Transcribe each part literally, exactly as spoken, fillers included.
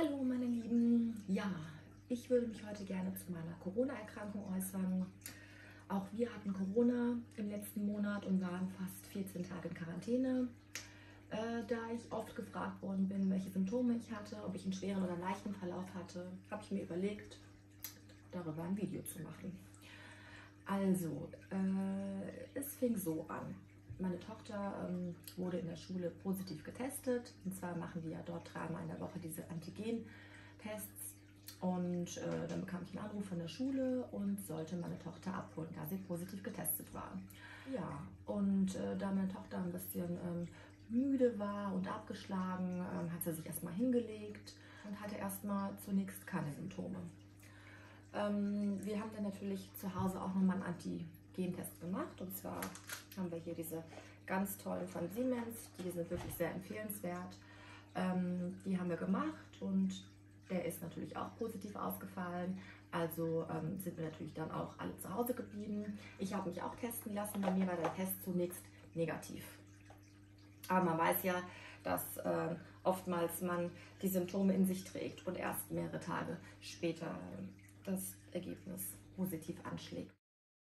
Hallo meine Lieben, ja, ich würde mich heute gerne zu meiner Corona-Erkrankung äußern. Auch wir hatten Corona im letzten Monat und waren fast vierzehn Tage in Quarantäne. Äh, da ich oft gefragt worden bin, welche Symptome ich hatte, ob ich einen schweren oder leichten Verlauf hatte, habe ich mir überlegt, darüber ein Video zu machen. Also, äh, es fing so an. Meine Tochter ähm, wurde in der Schule positiv getestet. Und zwar machen die ja dort dreimal in der Woche diese Antigen-Tests. Und äh, dann bekam ich einen Anruf von der Schule und sollte meine Tochter abholen, da sie positiv getestet war. Ja, und äh, da meine Tochter ein bisschen ähm, müde war und abgeschlagen, ähm, hat sie sich erstmal hingelegt und hatte erstmal zunächst keine Symptome. Ähm, wir haben dann natürlich zu Hause auch nochmal einen Antigen-Test gemacht. Und zwar haben wir hier diese ganz tollen von Siemens. Die sind wirklich sehr empfehlenswert. Ähm, die haben wir gemacht und der ist natürlich auch positiv ausgefallen. Also ähm, sind wir natürlich dann auch alle zu Hause geblieben. Ich habe mich auch testen lassen. Bei mir war der Test zunächst negativ. Aber man weiß ja, dass äh, oftmals man die Symptome in sich trägt und erst mehrere Tage später das Ergebnis positiv anschlägt.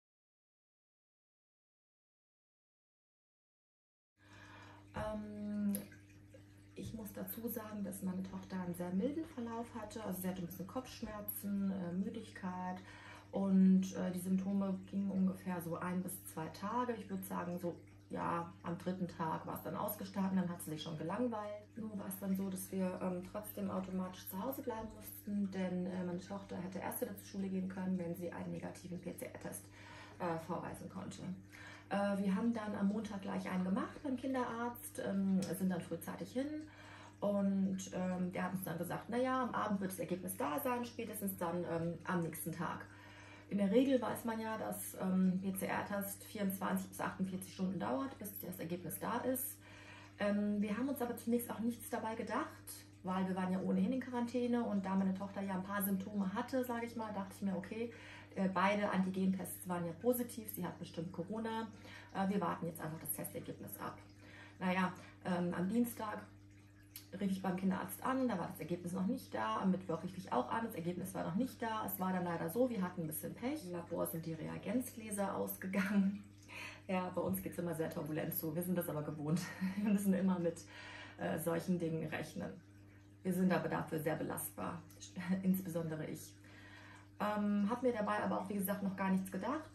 Ähm, ich muss dazu sagen, dass meine Tochter einen sehr milden Verlauf hatte. Also sie hatte ein bisschen Kopfschmerzen, äh, Müdigkeit und äh, die Symptome gingen ungefähr so ein bis zwei Tage. Ich würde sagen, so ja, am dritten Tag war es dann ausgestanden, dann hat sie sich schon gelangweilt. Nur war es dann so, dass wir ähm, trotzdem automatisch zu Hause bleiben mussten, denn äh, meine Tochter hätte erst wieder zur Schule gehen können, wenn sie einen negativen P C R-Test äh, vorweisen konnte. Äh, wir haben dann am Montag gleich einen gemacht beim Kinderarzt, ähm, sind dann frühzeitig hin und ähm, der hat uns dann gesagt, naja, am Abend wird das Ergebnis da sein, spätestens dann ähm, am nächsten Tag. In der Regel weiß man ja, dass ähm, P C R-Test vierundzwanzig bis achtundvierzig Stunden dauert, bis das Ergebnis da ist. Ähm, wir haben uns aber zunächst auch nichts dabei gedacht, weil wir waren ja ohnehin in Quarantäne und da meine Tochter ja ein paar Symptome hatte, sage ich mal, dachte ich mir, okay, äh, beide Antigen-Tests waren ja positiv, sie hat bestimmt Corona. Äh, wir warten jetzt einfach das Testergebnis ab. Naja, ähm, am Dienstag rief ich beim Kinderarzt an, da war das Ergebnis noch nicht da. Am Mittwoch rief ich auch an, das Ergebnis war noch nicht da. Es war dann leider so, wir hatten ein bisschen Pech. Im Labor sind die Reagenzgläser ausgegangen. Ja, bei uns geht es immer sehr turbulent zu. Wir sind das aber gewohnt. Wir müssen immer mit äh, solchen Dingen rechnen. Wir sind aber dafür sehr belastbar, insbesondere ich. Ähm, habe mir dabei aber auch, wie gesagt, noch gar nichts gedacht.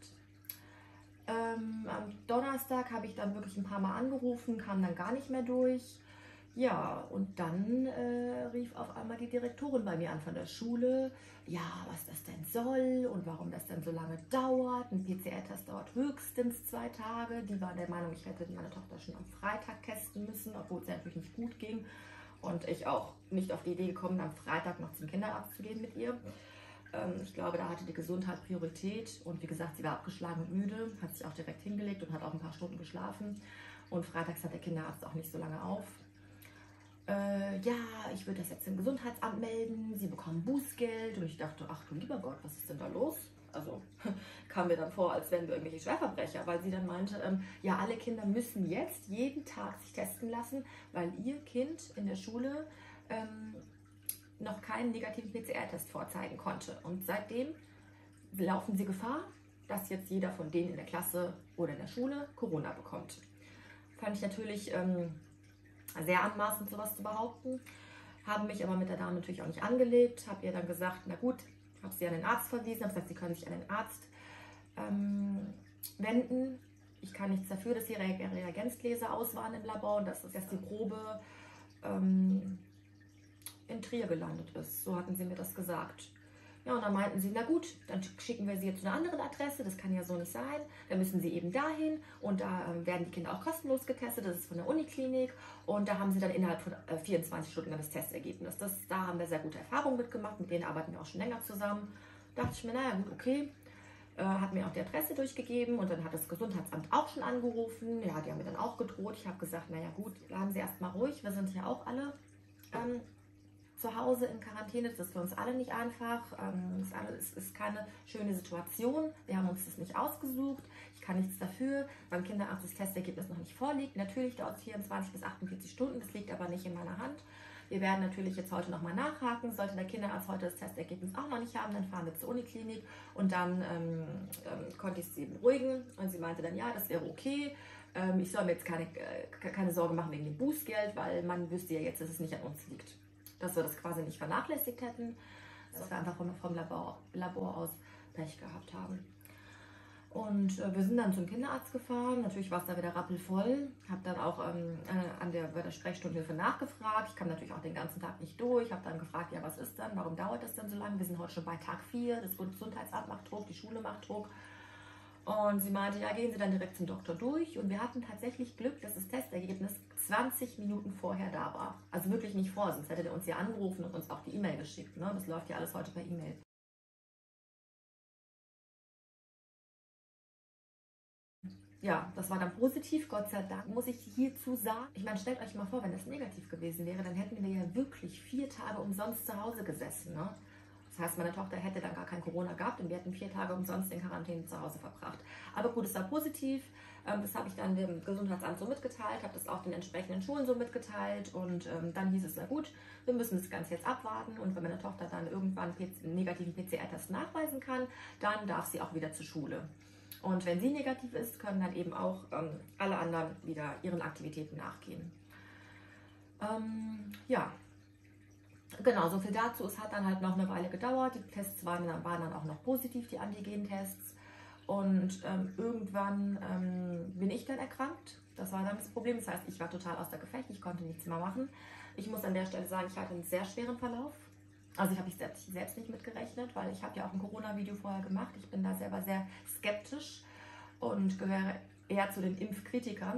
Ähm, am Donnerstag habe ich dann wirklich ein paar Mal angerufen, kam dann gar nicht mehr durch. Ja, und dann äh, rief auf einmal die Direktorin bei mir an von der Schule, ja, was das denn soll und warum das denn so lange dauert. Ein P C R-Test dauert höchstens zwei Tage. Die war der Meinung, ich hätte meine Tochter schon am Freitag testen müssen, obwohl es natürlich nicht gut ging. Und ich auch nicht auf die Idee gekommen, am Freitag noch zum Kinderarzt zu gehen mit ihr. Ähm, ich glaube, da hatte die Gesundheit Priorität. Und wie gesagt, sie war abgeschlagen und müde, hat sich auch direkt hingelegt und hat auch ein paar Stunden geschlafen. Und freitags hat der Kinderarzt auch nicht so lange auf. Äh, ja, ich würde das jetzt im Gesundheitsamt melden, sie bekommen Bußgeld. Und ich dachte, ach du lieber Gott, was ist denn da los? Also kam mir dann vor, als wären wir irgendwelche Schwerverbrecher, weil sie dann meinte, ähm, ja, alle Kinder müssen jetzt jeden Tag sich testen lassen, weil ihr Kind in der Schule ähm, noch keinen negativen P C R-Test vorzeigen konnte. Und seitdem laufen sie Gefahr, dass jetzt jeder von denen in der Klasse oder in der Schule Corona bekommt. Fand ich natürlich ähm, sehr anmaßend, sowas zu behaupten. Haben mich aber mit der Dame natürlich auch nicht angelegt. Habe ihr dann gesagt, na gut, habe sie an den Arzt verwiesen, habe gesagt, sie können sich an den Arzt ähm, wenden. Ich kann nichts dafür, dass die Reagenzgläser aus waren im Labor und dass das erst die Probe ähm, in Trier gelandet ist. So hatten sie mir das gesagt. Ja, und dann meinten sie, na gut, dann schicken wir sie jetzt zu einer anderen Adresse, das kann ja so nicht sein. Dann müssen sie eben dahin und da ähm, werden die Kinder auch kostenlos getestet, das ist von der Uniklinik und da haben sie dann innerhalb von äh, vierundzwanzig Stunden dann das Testergebnis. Das, da haben wir sehr gute Erfahrungen mitgemacht, mit denen arbeiten wir auch schon länger zusammen. Da dachte ich mir, naja gut, okay, äh, hat mir auch die Adresse durchgegeben und dann hat das Gesundheitsamt auch schon angerufen. Ja, die haben mir dann auch gedroht. Ich habe gesagt, naja gut, bleiben Sie erstmal ruhig, wir sind ja auch alle ähm, zu Hause in Quarantäne, das ist für uns alle nicht einfach. Es ist keine schöne Situation. Wir haben uns das nicht ausgesucht. Ich kann nichts dafür. Beim Kinderarzt das Testergebnis noch nicht vorliegt. Natürlich dauert es vierundzwanzig bis achtundvierzig Stunden. Das liegt aber nicht in meiner Hand. Wir werden natürlich jetzt heute nochmal nachhaken. Sollte der Kinderarzt heute das Testergebnis auch noch nicht haben, dann fahren wir zur Uniklinik und dann ähm, ähm, konnte ich sie beruhigen und sie meinte dann, ja, das wäre okay. Ähm, ich soll mir jetzt keine, äh, keine Sorge machen wegen dem Bußgeld, weil man wüsste ja jetzt, dass es nicht an uns liegt. Dass wir das quasi nicht vernachlässigt hätten, dass wir einfach vom, vom Labor, Labor aus Pech gehabt haben. Und äh, wir sind dann zum Kinderarzt gefahren. Natürlich war es da wieder rappelvoll. Habe dann auch ähm, äh, an der, bei der Sprechstundenhilfe nachgefragt. Ich kam natürlich auch den ganzen Tag nicht durch. Habe dann gefragt, ja, was ist denn? Warum dauert das denn so lange? Wir sind heute schon bei Tag vier. Das Gesundheitsamt macht Druck, die Schule macht Druck. Und sie meinte, ja, gehen Sie dann direkt zum Doktor durch. Und wir hatten tatsächlich Glück, dass das Testergebnis zwanzig Minuten vorher da war. Also wirklich nicht vor, sonst hätte der uns ja angerufen und uns auch die E-Mail geschickt. Ne? Das läuft ja alles heute per E-Mail. Ja, das war dann positiv, Gott sei Dank, muss ich hierzu sagen. Ich meine, stellt euch mal vor, wenn das negativ gewesen wäre, dann hätten wir ja wirklich vier Tage umsonst zu Hause gesessen. Ne? Das heißt, meine Tochter hätte dann gar kein Corona gehabt und wir hätten vier Tage umsonst in Quarantäne zu Hause verbracht. Aber gut, es war positiv. Das habe ich dann dem Gesundheitsamt so mitgeteilt, habe das auch den entsprechenden Schulen so mitgeteilt und dann hieß es, na gut, wir müssen das Ganze jetzt abwarten und wenn meine Tochter dann irgendwann einen negativen P C R-Test nachweisen kann, dann darf sie auch wieder zur Schule. Und wenn sie negativ ist, können dann eben auch ähm, alle anderen wieder ihren Aktivitäten nachgehen. Ähm, ja, genau, so viel dazu. Es hat dann halt noch eine Weile gedauert. Die Tests waren dann, waren dann auch noch positiv, die Antigen-Tests. Und ähm, irgendwann ähm, bin ich dann erkrankt. Das war dann das Problem. Das heißt, ich war total außer Gefecht. Ich konnte nichts mehr machen. Ich muss an der Stelle sagen, ich hatte einen sehr schweren Verlauf. Also ich habe ich selbst, selbst nicht mitgerechnet, weil ich habe ja auch ein Corona-Video vorher gemacht. Ich bin da selber sehr skeptisch und gehöre eher zu den Impfkritikern.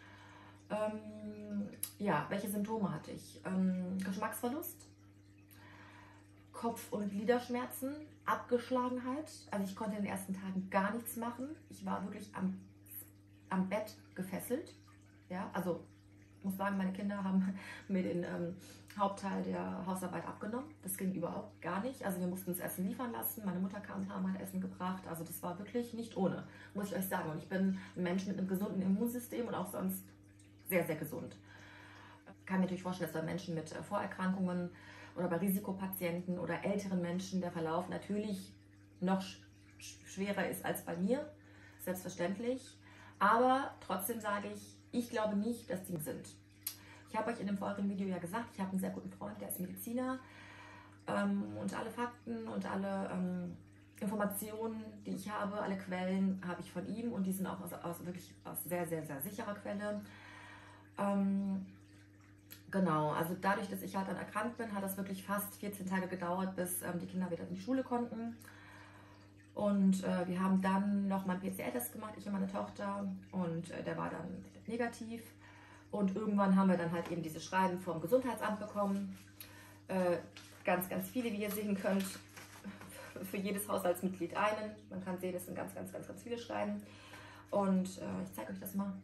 Ähm, ja, welche Symptome hatte ich? Ähm, Geschmacksverlust, Kopf- und Gliederschmerzen, Abgeschlagenheit. Also ich konnte in den ersten Tagen gar nichts machen. Ich war wirklich am, am Bett gefesselt. Ja, also ich muss sagen, meine Kinder haben mir den ähm, Hauptteil der Hausarbeit abgenommen. Das ging überhaupt gar nicht. Also wir mussten das Essen liefern lassen. Meine Mutter kam ein paar Mal, hat Essen gebracht. Also das war wirklich nicht ohne, muss ich euch sagen. Und ich bin ein Mensch mit einem gesunden Immunsystem und auch sonst sehr, sehr gesund. Ich kann mir natürlich vorstellen, dass bei Menschen mit Vorerkrankungen oder bei Risikopatienten oder älteren Menschen der Verlauf natürlich noch schwerer ist als bei mir. Selbstverständlich. Aber trotzdem sage ich, ich glaube nicht, dass die sind. Ich habe euch in dem vorigen Video ja gesagt, ich habe einen sehr guten Freund, der ist Mediziner. Ähm, und alle Fakten und alle ähm, Informationen, die ich habe, alle Quellen, habe ich von ihm. Und die sind auch aus, aus wirklich aus sehr, sehr, sehr sicherer Quelle. Ähm, genau, also dadurch, dass ich halt dann erkrankt bin, hat das wirklich fast vierzehn Tage gedauert, bis ähm, die Kinder wieder in die Schule konnten. Und äh, wir haben dann noch mal einen P C R-Test gemacht, ich und meine Tochter, und äh, der war dann negativ. Und irgendwann haben wir dann halt eben diese Schreiben vom Gesundheitsamt bekommen. Äh, ganz, ganz viele, wie ihr sehen könnt, für jedes Haushaltsmitglied einen. Man kann sehen, es sind ganz, ganz, ganz, ganz viele Schreiben. Und äh, ich zeige euch das mal.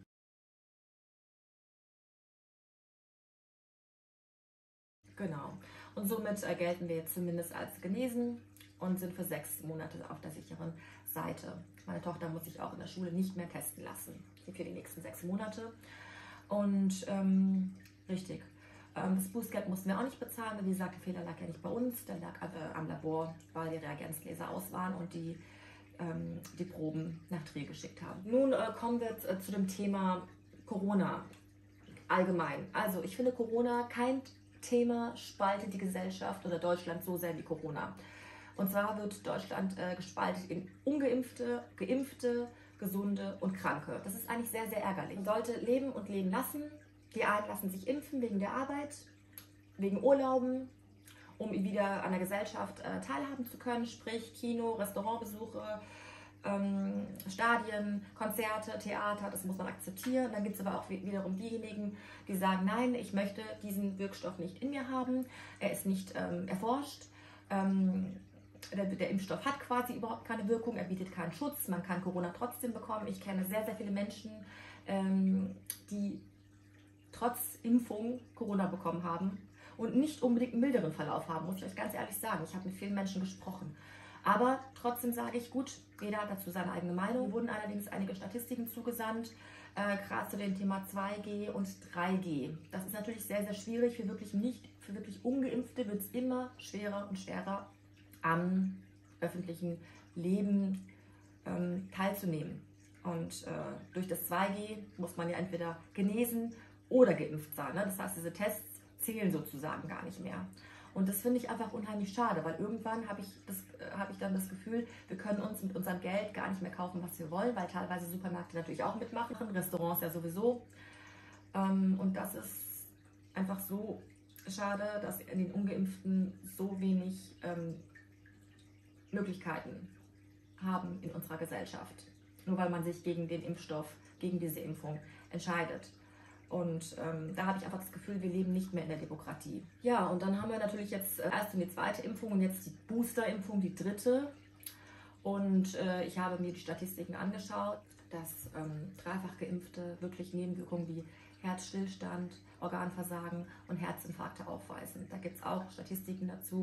Genau. Und somit äh, gelten wir jetzt zumindest als genesen und sind für sechs Monate auf der sicheren Seite. Meine Tochter muss sich auch in der Schule nicht mehr testen lassen für die nächsten sechs Monate. Und ähm, richtig, ähm, das Bußgeld mussten wir auch nicht bezahlen, weil wie gesagt, der Fehler lag ja nicht bei uns, der lag äh, am Labor, weil die Reagenzgläser aus waren und die ähm, die Proben nach Trier geschickt haben. Nun äh, kommen wir äh, zu dem Thema Corona allgemein. Also ich finde Corona kein Thema spaltet die Gesellschaft oder Deutschland so sehr wie Corona. Und zwar wird Deutschland äh, gespalten in Ungeimpfte, Geimpfte, Gesunde und Kranke. Das ist eigentlich sehr, sehr ärgerlich. Man sollte leben und leben lassen. Die einen lassen sich impfen wegen der Arbeit, wegen Urlauben, um wieder an der Gesellschaft äh, teilhaben zu können, sprich Kino, Restaurantbesuche, ähm, Stadien, Konzerte, Theater, das muss man akzeptieren. Dann gibt es aber auch wiederum diejenigen, die sagen, nein, ich möchte diesen Wirkstoff nicht in mir haben, er ist nicht ähm, erforscht, ähm, der, der Impfstoff hat quasi überhaupt keine Wirkung, er bietet keinen Schutz, man kann Corona trotzdem bekommen. Ich kenne sehr, sehr viele Menschen, ähm, die trotz Impfung Corona bekommen haben und nicht unbedingt einen milderen Verlauf haben, muss ich euch ganz ehrlich sagen. Ich habe mit vielen Menschen gesprochen. Aber trotzdem sage ich, gut, jeder hat dazu seine eigene Meinung. Mir wurden allerdings einige Statistiken zugesandt, äh, gerade zu dem Thema zwei G und drei G. Das ist natürlich sehr, sehr schwierig. Für wirklich nicht, für wirklich Ungeimpfte wird es immer schwerer und schwerer, am öffentlichen Leben ähm, teilzunehmen. Und äh, durch das zwei G muss man ja entweder genesen oder geimpft sein. Ne? Das heißt, diese Tests zählen sozusagen gar nicht mehr. Und das finde ich einfach unheimlich schade, weil irgendwann habe ich, das, äh, hab ich dann das Gefühl, wir können uns mit unserem Geld gar nicht mehr kaufen, was wir wollen, weil teilweise Supermärkte natürlich auch mitmachen, Restaurants ja sowieso. Ähm, und das ist einfach so schade, dass in den Ungeimpften so wenig ähm, Möglichkeiten haben in unserer Gesellschaft. Nur weil man sich gegen den Impfstoff, gegen diese Impfung entscheidet. Und ähm, da habe ich einfach das Gefühl, wir leben nicht mehr in der Demokratie. Ja, und dann haben wir natürlich jetzt äh, erst die zweite Impfung und jetzt die Boosterimpfung, die dritte. Und äh, ich habe mir die Statistiken angeschaut, dass ähm, dreifach Geimpfte wirklich Nebenwirkungen wie Herzstillstand, Organversagen und Herzinfarkte aufweisen. Da gibt es auch Statistiken dazu.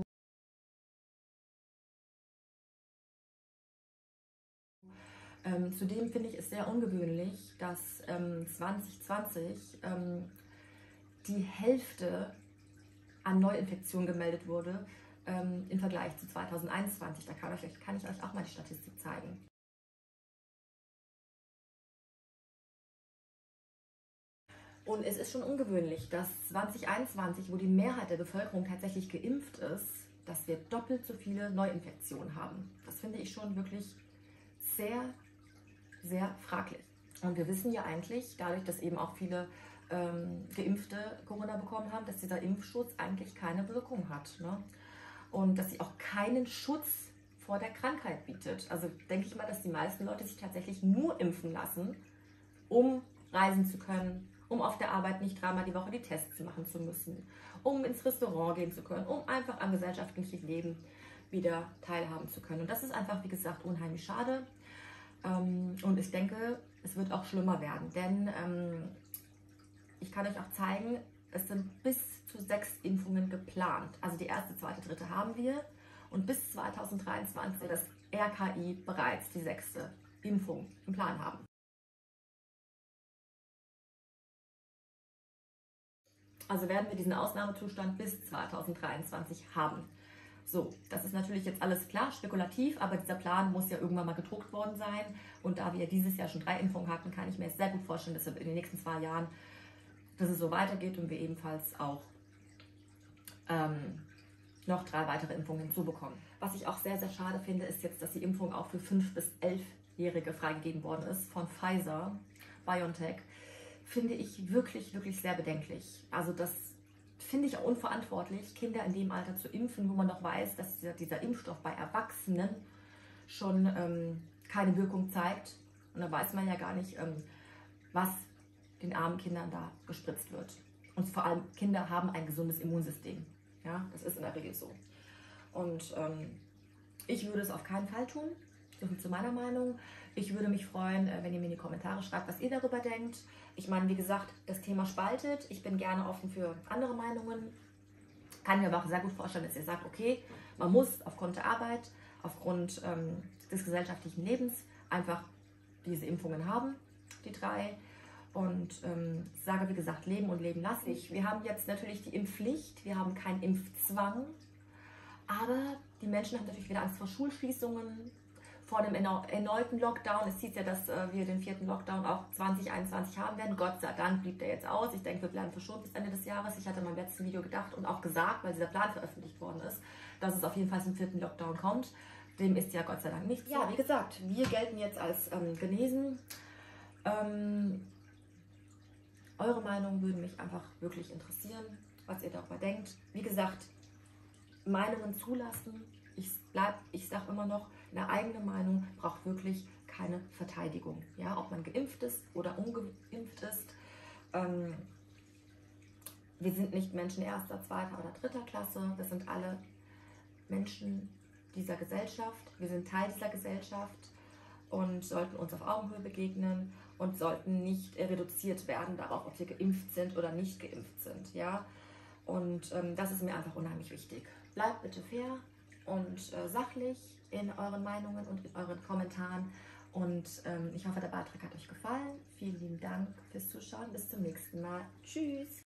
Ähm, zudem finde ich es sehr ungewöhnlich, dass ähm, zwanzig zwanzig ähm, die Hälfte an Neuinfektionen gemeldet wurde ähm, im Vergleich zu zweitausendeinundzwanzig. Da kann ich, kann ich euch auch mal die Statistik zeigen. Und es ist schon ungewöhnlich, dass zwanzig einundzwanzig, wo die Mehrheit der Bevölkerung tatsächlich geimpft ist, dass wir doppelt so viele Neuinfektionen haben. Das finde ich schon wirklich sehr sehr fraglich. Und wir wissen ja eigentlich, dadurch, dass eben auch viele ähm, Geimpfte Corona bekommen haben, dass dieser Impfschutz eigentlich keine Wirkung hat. Ne? Und dass sie auch keinen Schutz vor der Krankheit bietet. Also denke ich mal, dass die meisten Leute sich tatsächlich nur impfen lassen, um reisen zu können, um auf der Arbeit nicht dreimal die Woche die Tests machen zu müssen, um ins Restaurant gehen zu können, um einfach am gesellschaftlichen Leben wieder teilhaben zu können. Und das ist einfach, wie gesagt, unheimlich schade. Und ich denke, es wird auch schlimmer werden, denn ähm, ich kann euch auch zeigen, es sind bis zu sechs Impfungen geplant. Also die erste, zweite, dritte haben wir und bis zweitausenddreiundzwanzig das R K I bereits die sechste Impfung im Plan haben. Also werden wir diesen Ausnahmezustand bis zweitausenddreiundzwanzig haben. So, das ist natürlich jetzt alles klar, spekulativ, aber dieser Plan muss ja irgendwann mal gedruckt worden sein. Und da wir dieses Jahr schon drei Impfungen hatten, kann ich mir sehr gut vorstellen, dass in den nächsten zwei Jahren, dass es so weitergeht und wir ebenfalls auch ähm, noch drei weitere Impfungen hinzubekommen. Was ich auch sehr, sehr schade finde, ist jetzt, dass die Impfung auch für fünf- bis elfjährige freigegeben worden ist von Pfizer, BioNTech. Finde ich wirklich, wirklich sehr bedenklich. Also das finde ich auch unverantwortlich, Kinder in dem Alter zu impfen, wo man doch weiß, dass dieser, dieser Impfstoff bei Erwachsenen schon ähm, keine Wirkung zeigt. Und da weiß man ja gar nicht, ähm, was den armen Kindern da gespritzt wird. Und vor allem Kinder haben ein gesundes Immunsystem. Ja, das ist in der Regel so. Und ähm, ich würde es auf keinen Fall tun. So viel zu meiner Meinung. Ich würde mich freuen, wenn ihr mir in die Kommentare schreibt, was ihr darüber denkt. Ich meine, wie gesagt, das Thema spaltet. Ich bin gerne offen für andere Meinungen. Kann mir aber auch sehr gut vorstellen, dass ihr sagt, okay, man muss aufgrund der Arbeit, aufgrund ähm, des gesellschaftlichen Lebens einfach diese Impfungen haben, die drei. Und ähm, ich sage, wie gesagt, leben und leben lassen. Ich, wir haben jetzt natürlich die Impfpflicht, wir haben keinen Impfzwang. Aber die Menschen haben natürlich wieder Angst vor Schulschließungen, vor einem erneuten Lockdown. Es hieß ja, dass äh, wir den vierten Lockdown auch zwanzig einundzwanzig haben werden. Gott sei Dank blieb der jetzt aus. Ich denke, wir bleiben verschont bis Ende des Jahres. Ich hatte in meinem letzten Video gedacht und auch gesagt, weil dieser Plan veröffentlicht worden ist, dass es auf jeden Fall zum vierten Lockdown kommt. Dem ist ja Gott sei Dank nichts. Ja, wie gesagt, wir gelten jetzt als ähm, genesen. Ähm, eure Meinung würde mich einfach wirklich interessieren, was ihr darüber denkt. Wie gesagt, Meinungen zulassen. Ich, ich sage immer noch, eine eigene Meinung braucht wirklich keine Verteidigung. Ja, ob man geimpft ist oder ungeimpft ist. Ähm, wir sind nicht Menschen erster, zweiter oder dritter Klasse. Wir sind alle Menschen dieser Gesellschaft. Wir sind Teil dieser Gesellschaft und sollten uns auf Augenhöhe begegnen und sollten nicht reduziert werden darauf, ob wir geimpft sind oder nicht geimpft sind. Ja? Und ähm, das ist mir einfach unheimlich wichtig. Bleibt bitte fair und äh, sachlich in euren Meinungen und in euren Kommentaren Und ähm, ich hoffe, der Beitrag hat euch gefallen. Vielen lieben Dank fürs Zuschauen. Bis zum nächsten Mal. Tschüss.